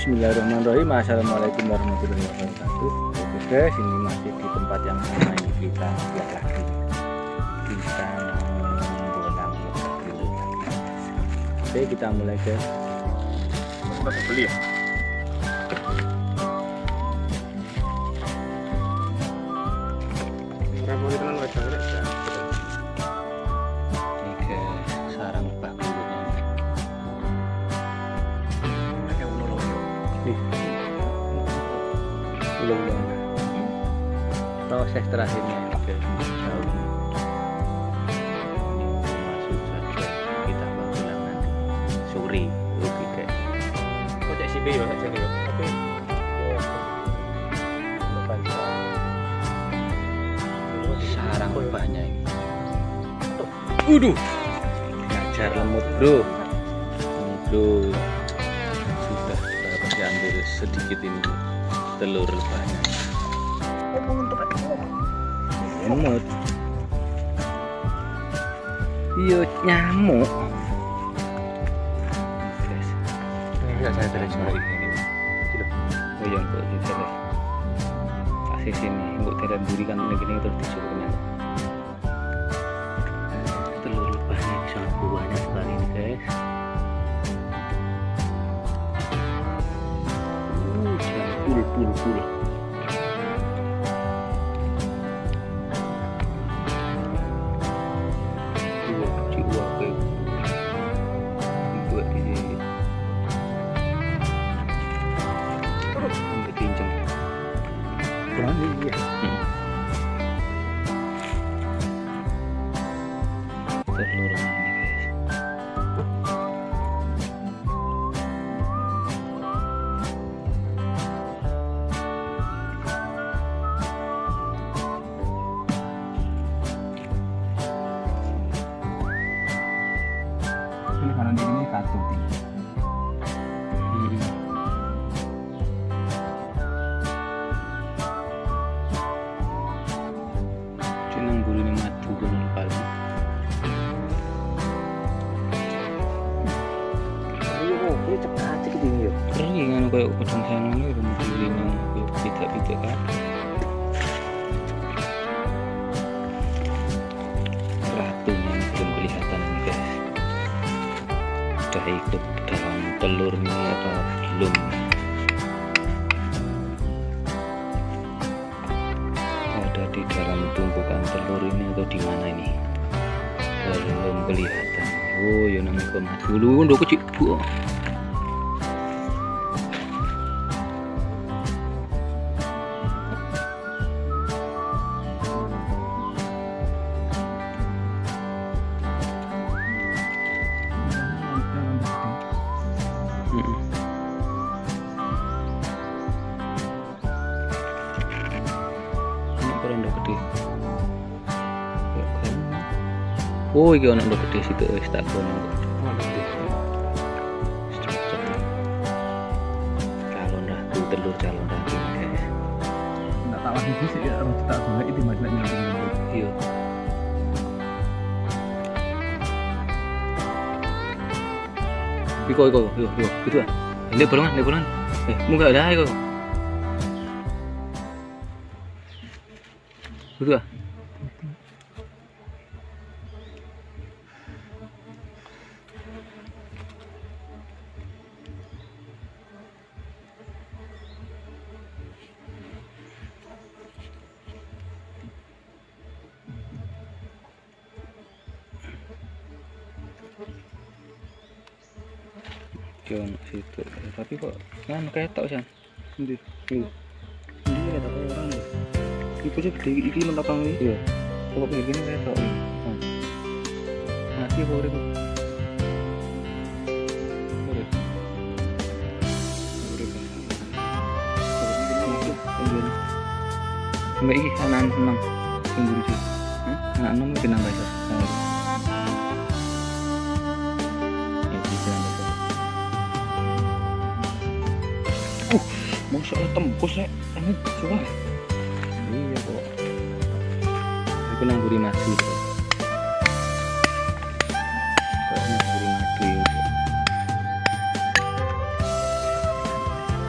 Bismillahirrahmanirrahim. Assalamualaikum warahmatullahi wabarakatuh. Oke guys, ini masih di tempat yang sama. Ini kita lihat lagi. Kita mau bolang dulu lagi. Oke, kita mulai guys. Mas beli ya? Berapa itu kan wajah ya? Ini guys, sarang lebah bulunya. Pakai ulu loh. Belum. Proses terakhirnya ini guys, jauh. Ini masuk saja. Kita bolang nanti sore. Oke guys. Kok cek CB ya aja nih. Tapi sarang lebahnya ini. Waduh, ngajar lemut bro. Ini bro, sudah diambil sedikit ini telur lebahnya. Lemut. Iya nyamuk. Guys, enggak saya terus cari ini. Kilo. oh yang kok diteles. Kasih sini, mbok telan buri kan gini terus disuruhnya. Telur lebahnya sangat banyak sekali ini guys. Pul. Jiwa ke buat ini sampai cincang. Berani ya. Telur ini guys. Ini kanan ini kartu tinggi. Nang buru ini madu kono paling. Iya, ini cepat cek ini ya. Keren ya ngono koyo kucing sana ini buru nang pidak-pidak kan. Ratunya belum kelihatan ini guys. Sudah ikut dalam telurnya apa belum? Ada di dalam tumpukan telur ini atau di mana ini? Belum kelihatan. Oh, ya namanya komat dulu, udah kecil bu. Ini kurang udah gede. Ya kan. Oh, iki ono udah gede situ wis tak kono. Cocok. Calon ratu telur calon ratu guys. Enggak tak lagi sih ya harus tak boleh itu masalahnya ini. Iya. Iko, gitu ah. Ndek bolongan. Muka ada iko. Gitu ah. Jangan situ, tapi kok kan ketok sih. Ini ada orang ya. Iku sih gede iki menapang iki. Iya. Kok begini ketok. Mati kok urip. Mbak iki anak 6 sing buru sih. Anak 6 mungkin nambah iso. Ya bisa nambah. Mosok tembus nek ini coba. Iya kok. Iku nang buri madu. Kok nang buri madu.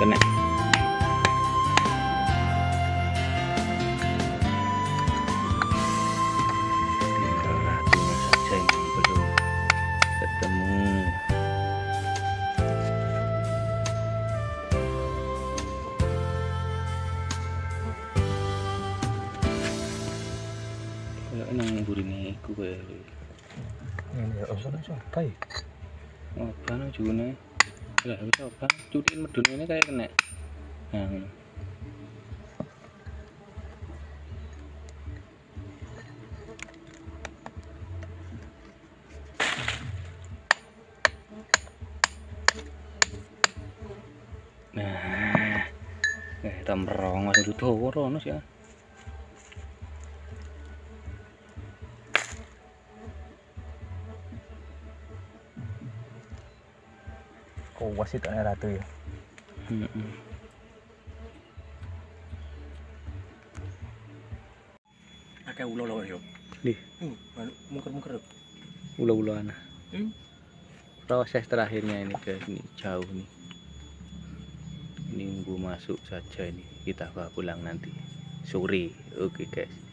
kena. Tinggal ratunya saja yang belum ketemu. Kalau nang burine iku kowe. Ini ya osone sampai. Oh, kan june. Lah kita apa? Cutin medun ini kayak kena. Nah, ngono. Nah, tamrong masih dawa rono sih. Kok wasit ana ratu ya. Akeh ulo-ulo yo. Nih, Mungker-mungker. ulo-uloan. Proses terakhirnya ini guys, ini jauh nih. Ini nunggu masuk saja ini. Kita bawa pulang nanti sore. Oke guys.